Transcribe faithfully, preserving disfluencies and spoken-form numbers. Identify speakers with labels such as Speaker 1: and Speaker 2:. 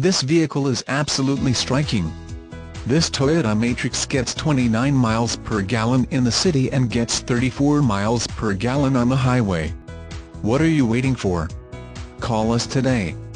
Speaker 1: This vehicle is absolutely striking. This Toyota Matrix gets twenty-nine miles per gallon in the city and gets thirty-four miles per gallon on the highway. What are you waiting for? Call us today.